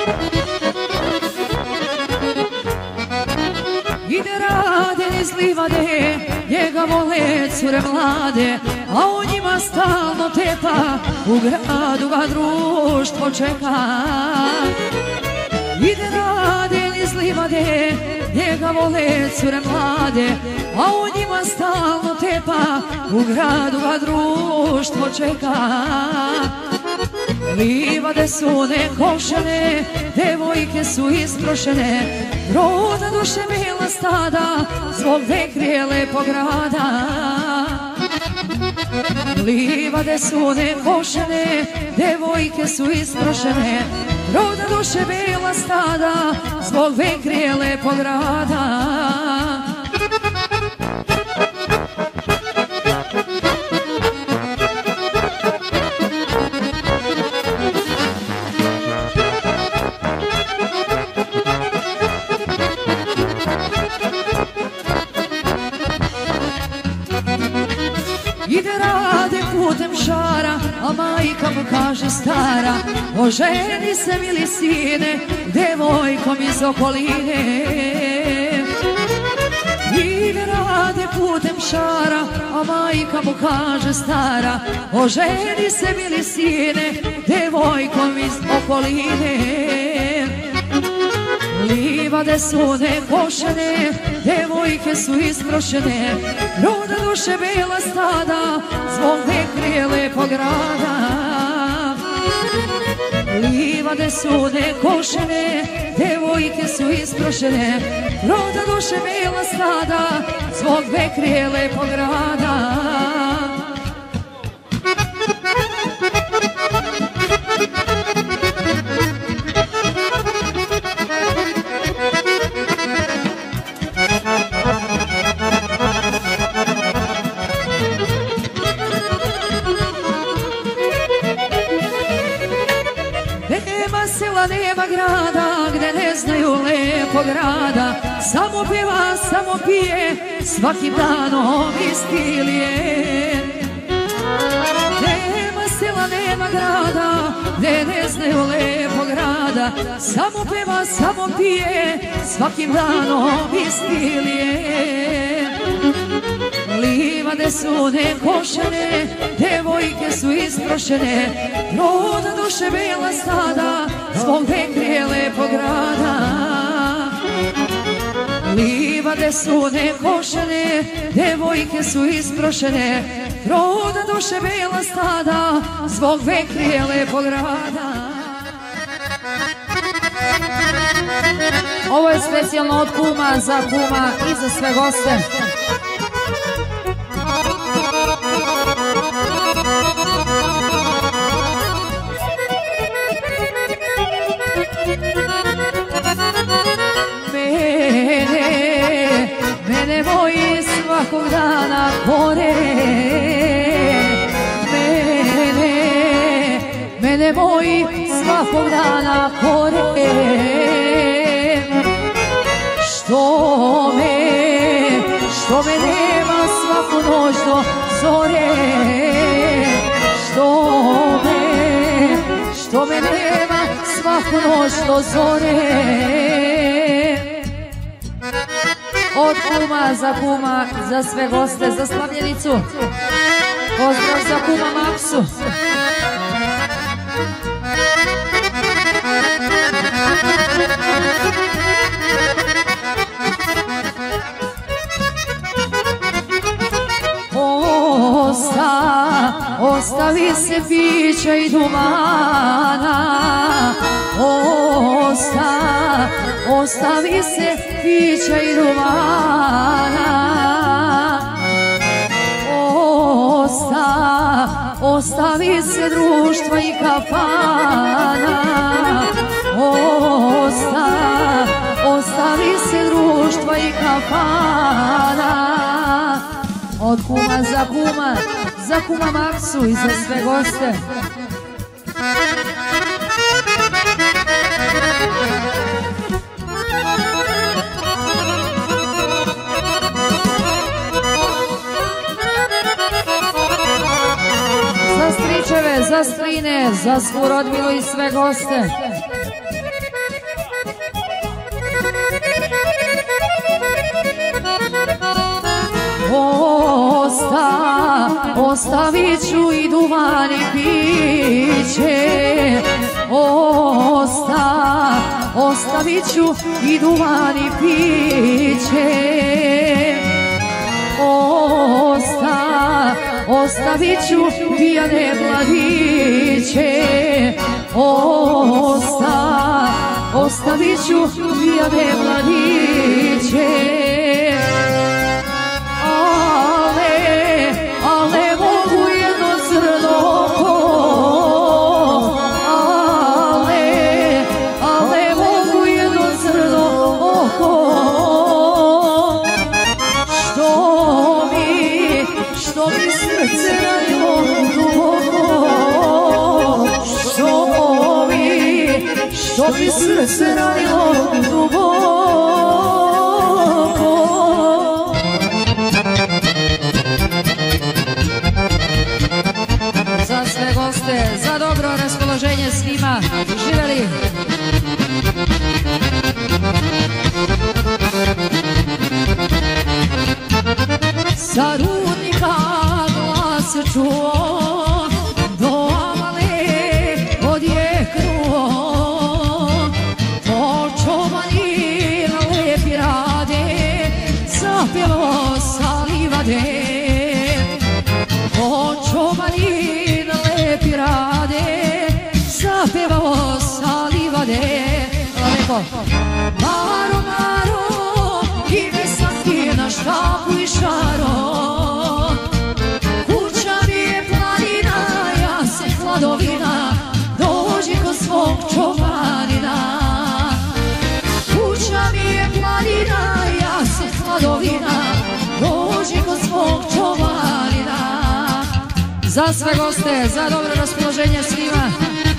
Ide Rade iz livade, njega vole cure mlade, a on njima stalno tepa, u gradu ga društvo čeka. Ide Rade iz livade, njega vole cure mlade, a on njima stalno tepa, u gradu ga društvo čeka. Livade su nekošene, devojke su isprošene, roda duše bijela stada, zbog vekrije lepog grada. Livade su nekošene, devojke su isprošene, roda duše bijela stada, zbog vekrije lepog grada. Ide Rade putem šara, a majka mu kaže stara, oženi se mili sine, devojkom iz okoline. Ide Rade putem šara, a majka mu kaže stara, oženi se mili sine, devojkom iz okoline. Livade su nekošene, devojke su isprošene, roda duše bijela stada, zbog vekrije lepog grada. Livade su nekošene, devojke su isprošene, roda duše bijela stada, zbog vekrije lepog grada. Nema grada gde ne znaju lepog grada, samo pjeva, samo pije, svakim danom isti lijek. Nema sela, nema grada gde ne znaju lepog grada, samo pjeva, samo pije, svakim danom isti lijek. Livade su nekošene, devojke su isprošene, roda duše bijela stada, zbog vekrije lepog grada. Livade su nekošene, devojke su isprošene, roda duše bijela stada, zbog vekrije lepog grada. Ovo je specijalno od kuma za kuma i za sve goste. Mene moji svakog dana kore, mene moji svakog dana kore. Što me nema svaku noć do zore, što me nema svaku noć do zore. Od kuma za kuma, za sve goste, za slavljenicu. Pozdrav za kuma Maksu. Ostavi se pića i dumana, ostavi se pića i dumana. Ostavi se društva i kafana, ostavi se društva i kafana. Od kuma za kuma Maksu i za sve goste. Za stričeve, za strine, za svu rodbinu i sve goste. Ostavit ću i duvan i piće. Ostavit ću i duvan i piće. Ostavit ću pijane mladiće. Ostavit ću pijane mladiće. Ale mogu jedno crno oko. Ale mogu jedno crno oko. Što mi srce ranilo duboko. Što mi srce ranilo duboko. Za sve goste, za dobro raspoloženje svima, živeli! Sa rudnika glas čuo, do Amale odjeknuo. To čobanin lepi rade, zapjevao sa livade. To čobanin lepi rade, zapjevao sa livade. Lepo! Maro, Maro, ime sam ti na štapu i šaro. Kuća mi je planina, ja sam hladovina, dođi kod svog čobanina. Kuća mi je planina, ja sam hladovina, dođi kod svog čobanina. Za sve goste, za dobro raspoloženje svima.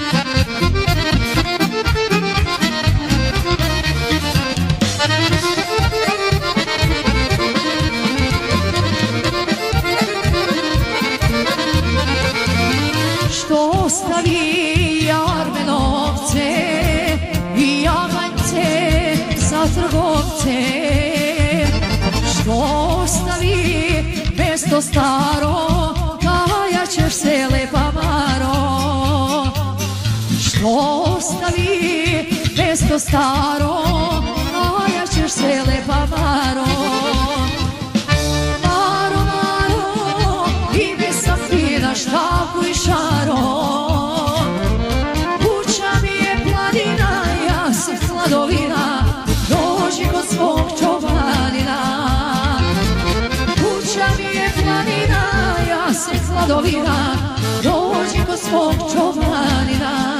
Što ostavi Jarmenovce i Jaganjce za trgovce. Što ostavi mesto staro, kajat ćeš se lepa Maro. Što ostavi mesto staro, kajat ćeš se lepa Maro. Maro, Maro, ime sam ti na štapu i šaro. Kuća mi je planina, ja sam hladovina, dođi kod svog čobanina. Kuća mi je planina, ja sam hladovina, dođi kod svog čobanina.